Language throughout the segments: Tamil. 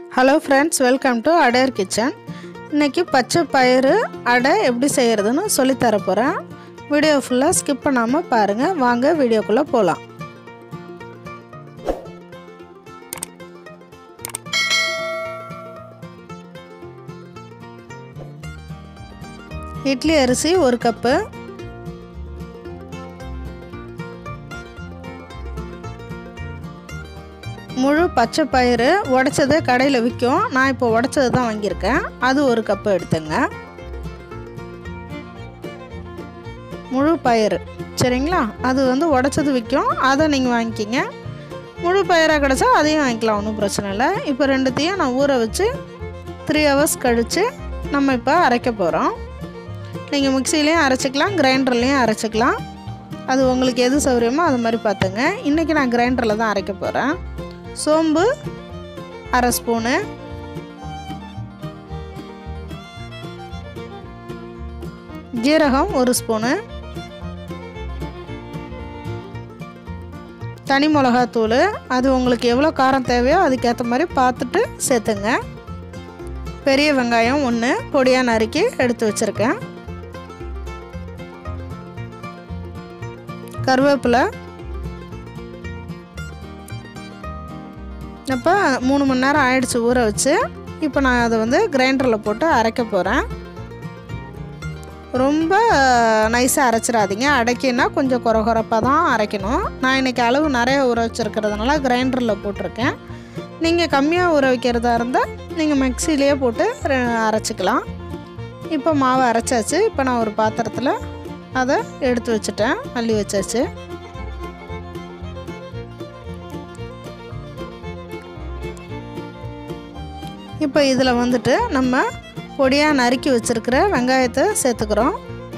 Hello friends, welcome to Adai kitchen. இன்னைக்கு பச்சை பயிறு அடை எப்படி செய்யறதுன்னு சொல்லி தர போறேன். வீடியோ ஃபுல்லா ஸ்கிப் பண்ணாம பாருங்க. வாங்க வீடியோக்குள்ள போலாம். இட்லி அரிசி 1 கப், முழு பச்சை பயிறு உடைச்சது கடையில் விற்கும். நான் இப்போ உடைச்சது தான் வாங்கியிருக்கேன். அது 1 கப் எடுத்துங்க. முழு பயிறு சரிங்களா, அது உடைச்சது விற்கும், அதை நீங்கள் வாங்கிக்கிங்க. முழு பயிராக கிடச்சா அதையும் வாங்கிக்கலாம், ஒன்றும் பிரச்சனை இல்லை. இப்போ ரெண்டுத்தையும் நான் ஊற வச்சு 3 hours கழித்து நம்ம இப்போ அரைக்க போகிறோம். நீங்கள் மிக்சிலையும் அரைச்சிக்கலாம், கிரைண்டர்லேயும் அரைச்சிக்கலாம். அது உங்களுக்கு எது சௌகரியமோ அது மாதிரி பார்த்துங்க. இன்றைக்கி நான் கிரைண்டரில் தான் அரைக்க போகிறேன். சோம்பு 1/2 ஸ்பூனு, ஜீரகம் 1 ஸ்பூனு, தனி மிளகாத்தூள் அது உங்களுக்கு எவ்வளோ காரம் தேவையோ அதுக்கேற்ற மாதிரி பார்த்துட்டு சேர்த்துங்க. பெரிய வெங்காயம் 1 பொடியாக நறுக்கி எடுத்து வச்சுருக்கேன். கருவேப்பிலை இப்போ 3 மணி நேரம் ஆயிடுச்சு ஊற வச்சு. இப்போ நான் அதை கிரைண்டரில் போட்டு அரைக்க போகிறேன். ரொம்ப நைஸாக அரைச்சிடாதீங்க, அடைக்கினா கொஞ்சம் குறகுறப்பாக தான் அரைக்கணும். நான் இன்றைக்கி அளவு நிறைய ஊற வச்சுருக்கிறதுனால கிரைண்டரில் போட்டிருக்கேன். நீங்கள் கம்மியாக ஊற வைக்கிறதா இருந்தால் நீங்கள் மிக்சிலேயே போட்டு அரைச்சிக்கலாம். இப்போ மாவை அரைச்சாச்சு. இப்போ நான் ஒரு பாத்திரத்தில் அதை எடுத்து வச்சுட்டேன், அள்ளி வச்சாச்சு. இப்போ இதில் நம்ம பொடியாக நறுக்கி வச்சுருக்கிற வெங்காயத்தை சேர்த்துக்கிறோம்.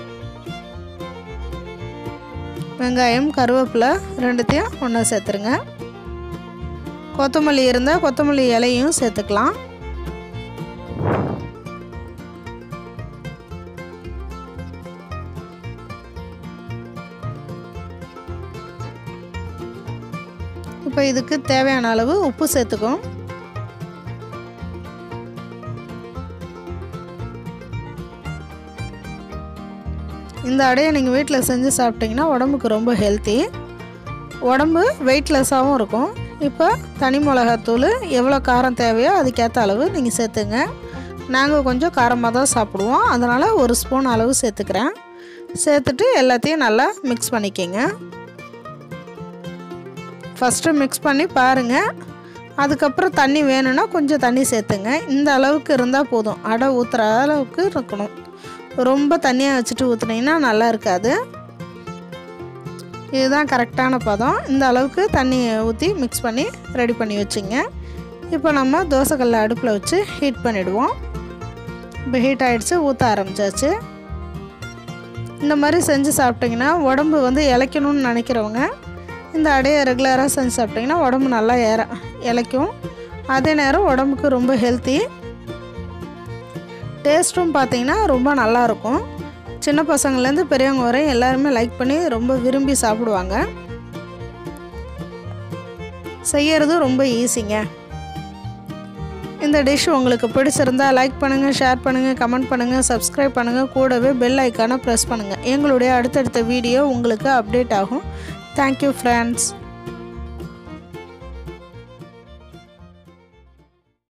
வெங்காயம் கருவேப்பிலை ரெண்டுத்தையும் ஒன்றா சேர்த்துருங்க. கொத்தமல்லி இருந்தால் கொத்தமல்லி இலையும் சேர்த்துக்கலாம். இப்போ இதுக்கு தேவையான அளவு உப்பு சேர்த்துக்கும். இந்த அடையை நீங்கள் வீட்டில் செஞ்சு சாப்பிட்டிங்கன்னா உடம்புக்கு ரொம்ப ஹெல்த்தி, உடம்பு வெயிட்லெஸ்ஸாகவும் இருக்கும். இப்போ தனி மிளகாத்தூள் எவ்வளோ காரம் தேவையோ அதுக்கேற்ற அளவு நீங்கள் சேர்த்துங்க. நாங்கள் கொஞ்சம் காரமாக தான் சாப்பிடுவோம், அதனால் 1 ஸ்பூன் அளவு சேர்த்துக்கிறேன். சேர்த்துட்டு எல்லாத்தையும் நல்லா மிக்ஸ் பண்ணிக்கோங்க. ஃபஸ்ட்டு மிக்ஸ் பண்ணி பாருங்கள். அதுக்கப்புறம் தண்ணி வேணும்னா கொஞ்சம் தண்ணி சேர்த்துங்க. இந்த அளவுக்கு இருந்தால் போதும், அடை ஊற்றுற அளவுக்கு இருக்கணும். ரொம்ப தண்ணியாக வச்சுட்டு ஊற்றுனீங்கன்னா நல்லா இருக்காது. இதுதான் கரெக்டான பதம். இந்த அளவுக்கு தண்ணி ஊற்றி மிக்ஸ் பண்ணி ரெடி பண்ணி வச்சுங்க. இப்போ நம்ம தோசைக்கல்லை அடுப்பில் வச்சு ஹீட் பண்ணிவிடுவோம். இப்போ ஹீட் ஆகிடுச்சு, ஊற்ற ஆரம்பித்தாச்சு. இந்த மாதிரி செஞ்சு சாப்பிட்டிங்கன்னா உடம்பு இளைக்கணும்னு நினைக்கிறவங்க இந்த அடையை ரெகுலராக செஞ்சு சாப்பிட்டிங்கன்னா உடம்பு நல்லா இளைக்கும். அதே நேரம் உடம்புக்கு ரொம்ப ஹெல்த்தி. டேஸ்ட்டும் பார்த்திங்கன்னா ரொம்ப நல்லாயிருக்கும். சின்ன பசங்கள்லேருந்து பெரியவங்க வரை எல்லாருமே லைக் பண்ணி ரொம்ப விரும்பி சாப்பிடுவாங்க. செய்யறது ரொம்ப ஈஸிங்க. இந்த டிஷ் உங்களுக்கு பிடிச்சிருந்தா லைக் பண்ணுங்கள், ஷேர் பண்ணுங்கள், கமெண்ட் பண்ணுங்கள், சப்ஸ்கிரைப் பண்ணுங்கள். கூடவே பெல் ஐக்கானை ப்ரெஸ் பண்ணுங்கள். எங்களுடைய அடுத்தடுத்த வீடியோ உங்களுக்கு அப்டேட் ஆகும். Thank you friends.